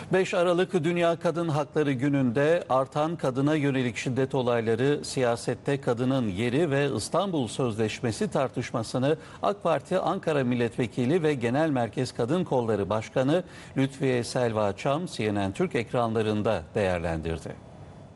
5 Aralık Dünya Kadın Hakları Günü'nde artan kadına yönelik şiddet olayları, siyasette kadının yeri ve İstanbul Sözleşmesi tartışmasını AK Parti Ankara Milletvekili ve Genel Merkez Kadın Kolları Başkanı Lütfiye Selva Çam, CNN Türk ekranlarında değerlendirdi.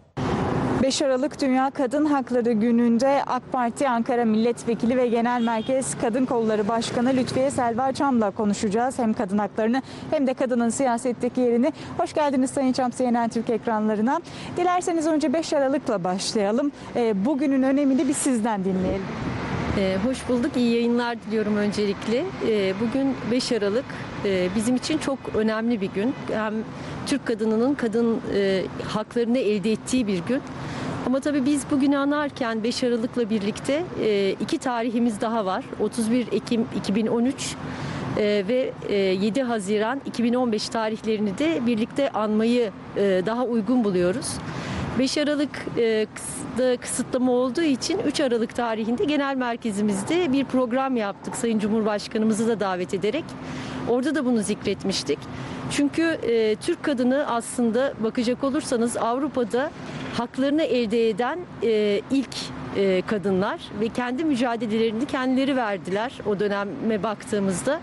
5 Aralık Dünya Kadın Hakları Günü'nde AK Parti Ankara Milletvekili ve Genel Merkez Kadın Kolları Başkanı Lütfiye Selva Çam'la konuşacağız. Hem kadın haklarını hem de kadının siyasetteki yerini. Hoş geldiniz Sayın Çam, CNN Türk ekranlarına. Dilerseniz önce 5 Aralık'la başlayalım. Bugünün önemini bir sizden dinleyelim. Hoş bulduk. İyi yayınlar diliyorum öncelikle. Bugün 5 Aralık bizim için çok önemli bir gün. Hem Türk kadınının kadın haklarını elde ettiği bir gün. Ama tabii biz bugünü anarken 5 Aralık'la birlikte iki tarihimiz daha var. 31 Ekim 2013 ve 7 Haziran 2015 tarihlerini de birlikte anmayı daha uygun buluyoruz. 5 Aralık'da kısıtlama olduğu için 3 Aralık tarihinde genel merkezimizde bir program yaptık. Sayın Cumhurbaşkanımızı da davet ederek. Orada da bunu zikretmiştik. Çünkü Türk kadını aslında bakacak olursanız Avrupa'da haklarını elde eden ilk kadınlar ve kendi mücadelelerini kendileri verdiler o döneme baktığımızda.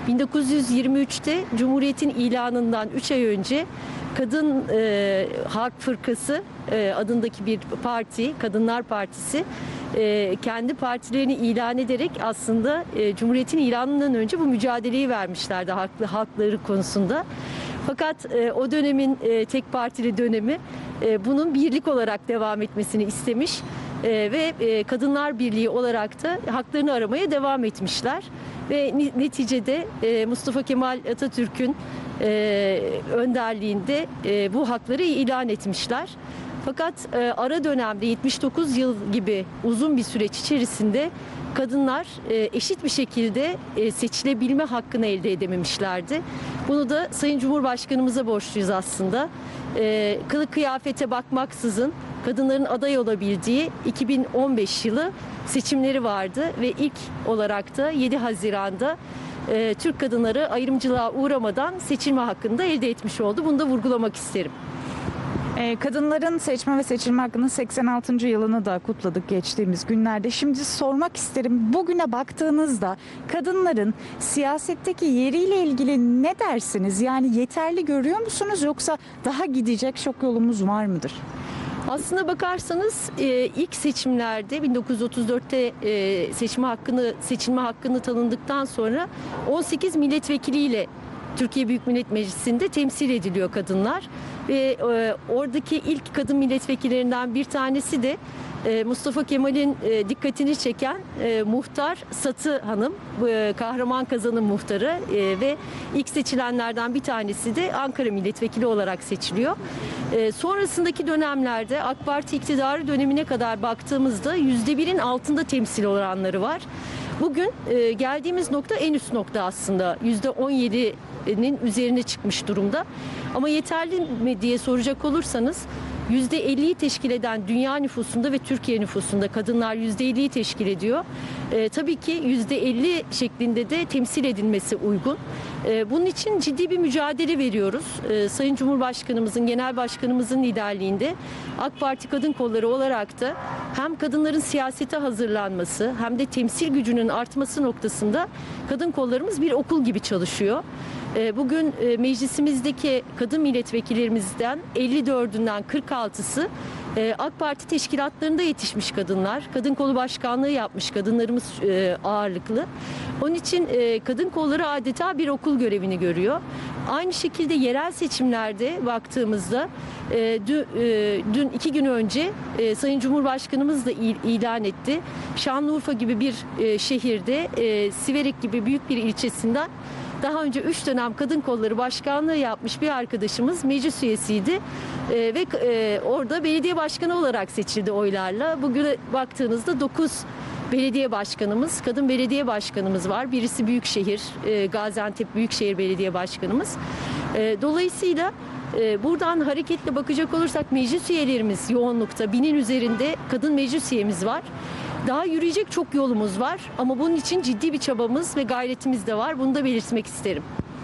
1923'te Cumhuriyet'in ilanından 3 ay önce Kadın Halk Fırkası adındaki bir parti, Kadınlar Partisi, kendi partilerini ilan ederek aslında Cumhuriyet'in ilanından önce bu mücadeleyi vermişlerdi hakları konusunda. Fakat o dönemin tek partili dönemi bunun birlik olarak devam etmesini istemiş ve Kadınlar Birliği olarak da haklarını aramaya devam etmişler. Ve neticede Mustafa Kemal Atatürk'ün önderliğinde bu hakları ilan etmişler. Fakat ara dönemde 79 yıl gibi uzun bir süreç içerisinde kadınlar eşit bir şekilde seçilebilme hakkını elde edememişlerdi. Bunu da Sayın Cumhurbaşkanımıza borçluyuz aslında. Kılık kıyafete bakmaksızın kadınların aday olabildiği 2015 yılı seçimleri vardı ve ilk olarak da 7 Haziran'da Türk kadınları ayrımcılığa uğramadan seçilme hakkını da elde etmiş oldu. Bunu da vurgulamak isterim. Kadınların seçme ve seçilme hakkının 86. yılını da kutladık geçtiğimiz günlerde. Şimdi sormak isterim, bugüne baktığınızda kadınların siyasetteki yeriyle ilgili ne dersiniz? Yani yeterli görüyor musunuz yoksa daha gidecek çok yolumuz var mıdır? Aslına bakarsanız ilk seçimlerde 1934'te seçilme hakkını tanındıktan sonra 18 milletvekiliyle Türkiye Büyük Millet Meclisi'nde temsil ediliyor kadınlar ve oradaki ilk kadın milletvekillerinden bir tanesi de Mustafa Kemal'in dikkatini çeken muhtar Satı Hanım, Kahraman muhtarı ve ilk seçilenlerden bir tanesi de Ankara milletvekili olarak seçiliyor. Sonrasındaki dönemlerde AK Parti iktidarı dönemine kadar baktığımızda %1'in altında temsil oranları var. Bugün geldiğimiz nokta en üst nokta aslında. %17'nin üzerine çıkmış durumda. Ama yeterli mi diye soracak olursanız %50'yi teşkil eden dünya nüfusunda ve Türkiye nüfusunda kadınlar %50'yi teşkil ediyor. Tabii ki %50 şeklinde de temsil edilmesi uygun. Bunun için ciddi bir mücadele veriyoruz. Sayın Cumhurbaşkanımızın, Genel Başkanımızın liderliğinde AK Parti Kadın Kolları olarak da hem kadınların siyasete hazırlanması hem de temsil gücünün artması noktasında kadın kollarımız bir okul gibi çalışıyor. Bugün meclisimizdeki kadın milletvekillerimizden 54'ünden 46'sı AK Parti teşkilatlarında yetişmiş kadınlar. Kadın kolu başkanlığı yapmış kadınlarımız ağırlıklı. Onun için kadın kolları adeta bir okul görevini görüyor. Aynı şekilde yerel seçimlerde baktığımızda dün 2 gün önce Sayın Cumhurbaşkanımız da ilan etti. Şanlıurfa gibi bir şehirde Siverek gibi büyük bir ilçesinden daha önce 3 dönem kadın kolları başkanlığı yapmış bir arkadaşımız meclis üyesiydi ve orada belediye başkanı olarak seçildi oylarla. Bugüne baktığınızda 9 belediye başkanımız, kadın belediye başkanımız var. Birisi Büyükşehir, Gaziantep Büyükşehir Belediye Başkanımız. Dolayısıyla buradan hareketle bakacak olursak meclis üyelerimiz yoğunlukta 1000'in üzerinde kadın meclis üyemiz var. Daha yürüyecek çok yolumuz var ama bunun için ciddi bir çabamız ve gayretimiz de var. Bunu da belirtmek isterim.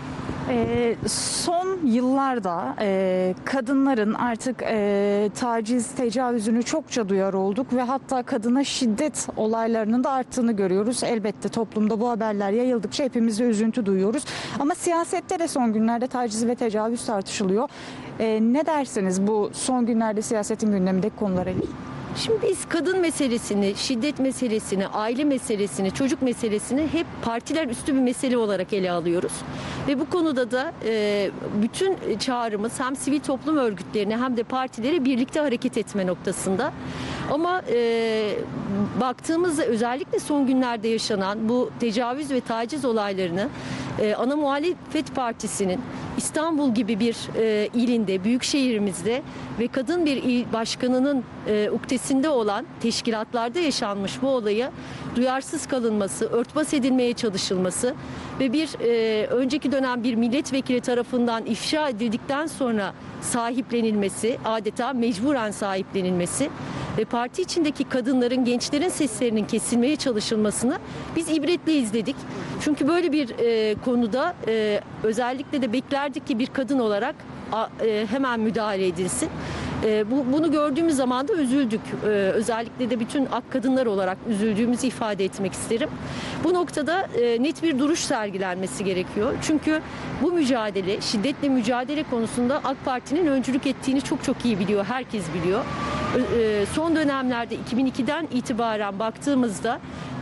Son yıllarda kadınların artık taciz, tecavüzünü çokça duyar olduk ve hatta kadına şiddet olaylarının da arttığını görüyoruz. Elbette toplumda bu haberler yayıldıkça hepimiz de üzüntü duyuyoruz. Ama siyasette de son günlerde taciz ve tecavüz tartışılıyor. Ne dersiniz bu son günlerde siyasetin gündemindeki konulara ilgili? Şimdi biz kadın meselesini, şiddet meselesini, aile meselesini, çocuk meselesini hep partiler üstü bir mesele olarak ele alıyoruz. Ve bu konuda da bütün çağrımız hem sivil toplum örgütlerine hem de partilere birlikte hareket etme noktasında. Ama baktığımızda özellikle son günlerde yaşanan bu tecavüz ve taciz olaylarını ana muhalefet partisinin İstanbul gibi bir ilinde, büyük şehrimizde ve kadın bir il başkanının uktesinde olan teşkilatlarda yaşanmış bu olaya duyarsız kalınması, örtbas edilmeye çalışılması ve bir önceki dönem bir milletvekili tarafından ifşa edildikten sonra sahiplenilmesi, adeta mecburen sahiplenilmesi ve parti içindeki kadınların, gençlerin seslerinin kesilmeye çalışılmasını biz ibretle izledik. Çünkü böyle bir konuda özellikle de beklerdik ki bir kadın olarak hemen müdahale edilsin. Bunu gördüğümüz zaman da üzüldük. Özellikle de bütün AK kadınlar olarak üzüldüğümüzü ifade etmek isterim. Bu noktada net bir duruş sergilenmesi gerekiyor. Çünkü bu mücadele, şiddetle mücadele konusunda AK Parti'nin öncülük ettiğini çok iyi biliyor, herkes biliyor. Son dönemlerde 2002'den itibaren baktığımızda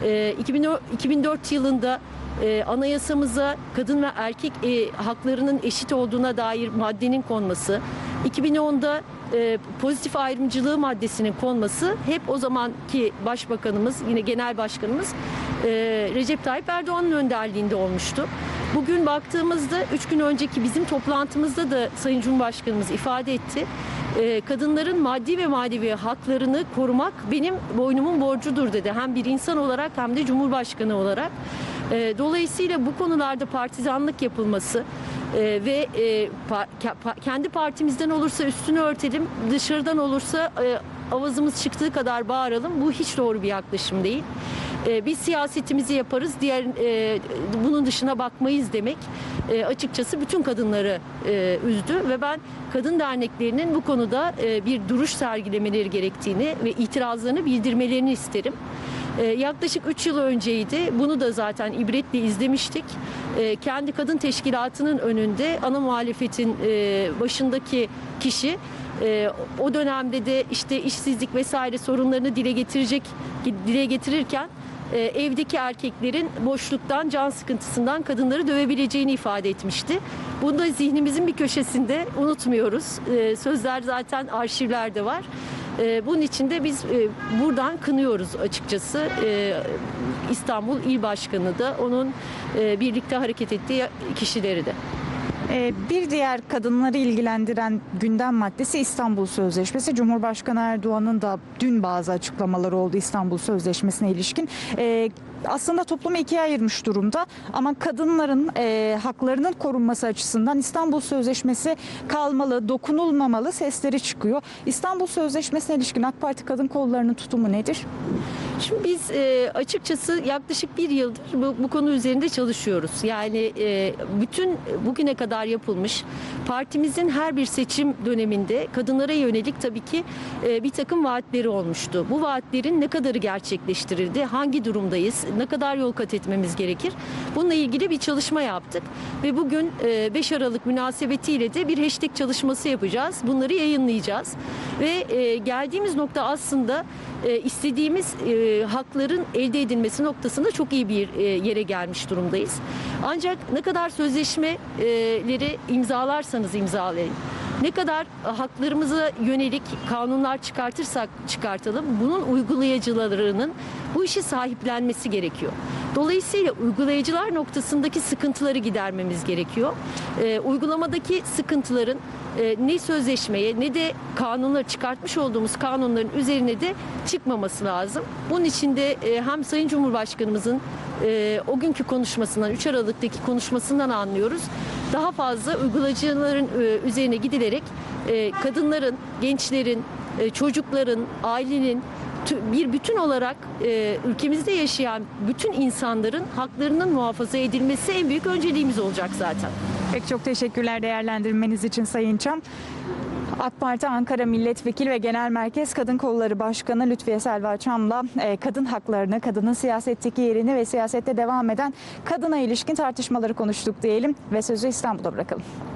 2004 yılında anayasamıza kadın ve erkek haklarının eşit olduğuna dair maddenin konması, 2010'da pozitif ayrımcılığı maddesinin konması hep o zamanki başbakanımız, yine genel başkanımız Recep Tayyip Erdoğan'ın önderliğinde olmuştu. Bugün baktığımızda 3 gün önceki bizim toplantımızda da Sayın Cumhurbaşkanımız ifade etti. Kadınların maddi ve manevi haklarını korumak benim boynumun borcudur dedi. Hem bir insan olarak hem de Cumhurbaşkanı olarak. Dolayısıyla bu konularda partizanlık yapılması ve kendi partimizden olursa üstünü örtelim, dışarıdan olursa avazımız çıktığı kadar bağıralım. Bu hiç doğru bir yaklaşım değil. Biz siyasetimizi yaparız, bunun dışına bakmayız demek açıkçası bütün kadınları üzdü ve ben kadın derneklerinin bu konuda bir duruş sergilemeleri gerektiğini ve itirazlarını bildirmelerini isterim. Yaklaşık 3 yıl önceydi. Bunu da zaten ibretle izlemiştik. Kendi kadın teşkilatının önünde ana muhalefetin başındaki kişi o dönemde de işte işsizlik vesaire sorunlarını dile getirirken evdeki erkeklerin boşluktan, can sıkıntısından kadınları dövebileceğini ifade etmişti. Bunu da zihnimizin bir köşesinde unutmuyoruz. Sözler zaten arşivlerde var. Bunun için de biz buradan kınıyoruz açıkçası. İstanbul İl Başkanı da onun birlikte hareket ettiği kişileri de. Bir diğer kadınları ilgilendiren gündem maddesi İstanbul Sözleşmesi. Cumhurbaşkanı Erdoğan'ın da dün bazı açıklamaları oldu İstanbul Sözleşmesi'ne ilişkin. Aslında toplumu ikiye ayırmış durumda ama kadınların haklarının korunması açısından İstanbul Sözleşmesi kalmalı, dokunulmamalı sesleri çıkıyor. İstanbul Sözleşmesi'ne ilişkin AK Parti kadın kollarının tutumu nedir? Şimdi biz açıkçası yaklaşık bir yıldır bu konu üzerinde çalışıyoruz. Yani bütün bugüne kadar yapılmış partimizin her bir seçim döneminde kadınlara yönelik tabii ki bir takım vaatleri olmuştu. Bu vaatlerin ne kadarı gerçekleştirildi, hangi durumdayız, ne kadar yol kat etmemiz gerekir? Bununla ilgili bir çalışma yaptık ve bugün 5 Aralık münasebetiyle de bir hashtag çalışması yapacağız. Bunları yayınlayacağız ve geldiğimiz nokta aslında istediğimiz hakların elde edilmesi noktasında çok iyi bir yere gelmiş durumdayız. Ancak ne kadar sözleşmeleri imzalarsanız imzalayın, ne kadar haklarımıza yönelik kanunlar çıkartırsak çıkartalım, bunun uygulayıcılarının bu işi sahiplenmesi gerekiyor. Dolayısıyla uygulayıcılar noktasındaki sıkıntıları gidermemiz gerekiyor. Uygulamadaki sıkıntıların ne sözleşmeye ne de kanunları çıkartmış olduğumuz kanunların üzerine de çıkmaması lazım. Bunun için de hem Sayın Cumhurbaşkanımızın o günkü konuşmasından, 3 Aralık'taki konuşmasından anlıyoruz. Daha fazla uygulayıcıların üzerine gidilerek kadınların, gençlerin, çocukların, ailenin bir bütün olarak ülkemizde yaşayan bütün insanların haklarının muhafaza edilmesi en büyük önceliğimiz olacak zaten. Pek çok teşekkürler değerlendirmeniz için Sayın Çam. AK Parti Ankara Milletvekili ve Genel Merkez Kadın Kolları Başkanı Lütfiye Selva Çam'la kadın haklarını, kadının siyasetteki yerini ve siyasette devam eden kadına ilişkin tartışmaları konuştuk diyelim ve sözü İstanbul'a bırakalım.